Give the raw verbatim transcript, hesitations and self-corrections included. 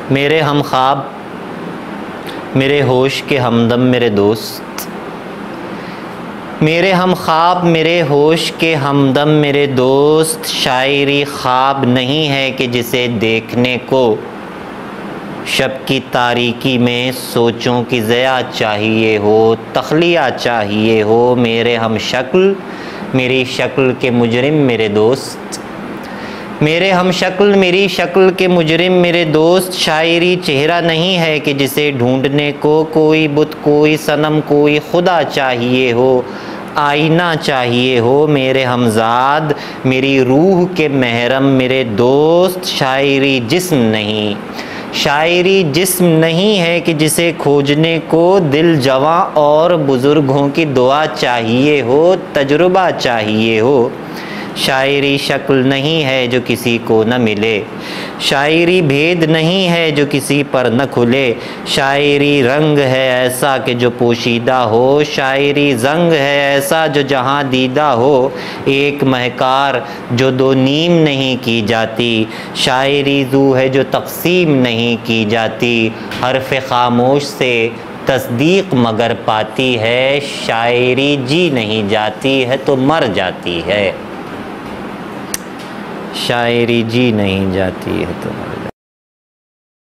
मेरे हम ख्वाब मेरे होश के हमदम मेरे दोस्त, मेरे हम ख्वाब मेरे होश के हमदम मेरे दोस्त। शायरी ख्वाब नहीं है कि जिसे देखने को शब की तारीकी में सोचों की ज़या चाहिए हो, तख्लिया चाहिए हो। मेरे हम शक्ल मेरी शक्ल के मुजरिम मेरे दोस्त, मेरे हम शक्ल मेरी शक्ल के मुजरिम मेरे दोस्त। शायरी चेहरा नहीं है कि जिसे ढूंढने को कोई बुत कोई सनम कोई खुदा चाहिए हो, आईना चाहिए हो। मेरे हमजाद मेरी रूह के महरम मेरे दोस्त। शायरी जिस्म नहीं शायरी जिस्म नहीं है कि जिसे खोजने को दिल जवां और बुज़ुर्गों की दुआ चाहिए हो, तजुर्बा चाहिए हो। शायरी शक्ल नहीं है जो किसी को न मिले, शायरी भेद नहीं है जो किसी पर न खुले। शायरी रंग है ऐसा कि जो पोशीदा हो, शायरी जंग है ऐसा जो जहाँ दीदा हो। एक महकार जो दो नीम नहीं की जाती, शायरी जू है जो तक़सीम नहीं की जाती। हर्फ़ खामोश से तस्दीक मगर पाती है, शायरी जी नहीं जाती है तो मर जाती है। शायरी जी नहीं जाती है तो